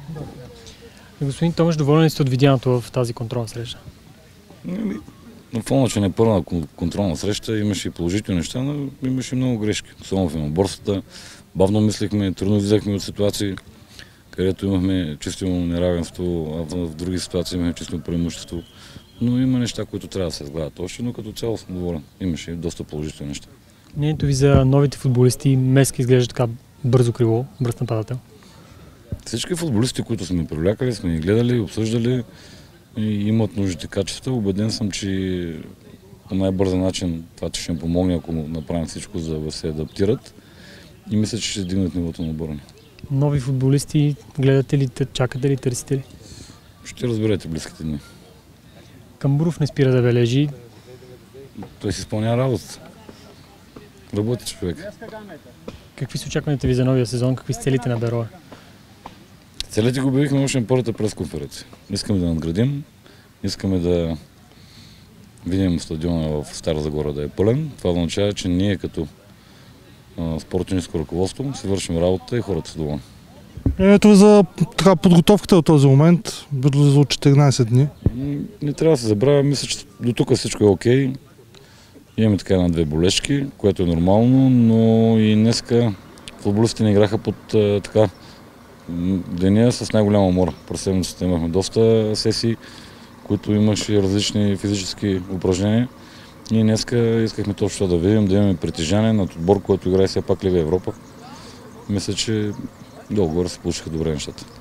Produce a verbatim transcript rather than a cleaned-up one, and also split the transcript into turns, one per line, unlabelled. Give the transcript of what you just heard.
Господин Томаш, доволен ли сте от видяното в тази контролна среща?
На фона, че не е първа контролна среща, имаше и положителни неща, но имаше много грешки. Особено в едноборствата. Бавно мислихме, трудно излезахме от ситуации, където имахме чисто неравенство, а в други ситуации имахме чисто преимущество. Но има неща, които трябва да се сгладят още, но като цяло съм доволен. Имаше доста положителни неща.
Мнението ви за новите футболисти, Мески изглежда така бързо крило, бърз нападател?
Всички футболисти, които сме привлякали, сме ги гледали, обсъждали и имат нужните качества. Убеден съм, че по най-бърза начин това ще им помогне, ако направим всичко, за да се адаптират. И мисля, че ще дигнат нивото на отбора ни.
Нови футболисти, гледате ли, чакате ли, търсите ли?
Ще разберете близките дни.
Камбуров не спира да бележи.
Той си изпълнява работата. Работи човек.
Какви са очакванията ви за новия сезон? Какви са целите на Берое?
Целите го обявихме още на първата пресконференция. Искаме да надградим, искаме да видим стадиона в Стара Загора да е пълен. Това означава, че ние като спортническо ръководство си вършим работа и хората са доволни.
Ето за така, подготовката от този момент, близо четиринайсет дни.
Не трябва да се забравя, мисля, че до тук всичко е окей. Имаме така една-две болешки, което е нормално, но и днеска футболистите не играха под така деня с най-голяма умора. През седмицата имахме доста сесии, които имаше различни физически упражнения. И днеска искахме точно да видим, да имаме притежание над отбор, който играе все пак Лига Европа. Мисля, че долу-горе се получиха добре нещата.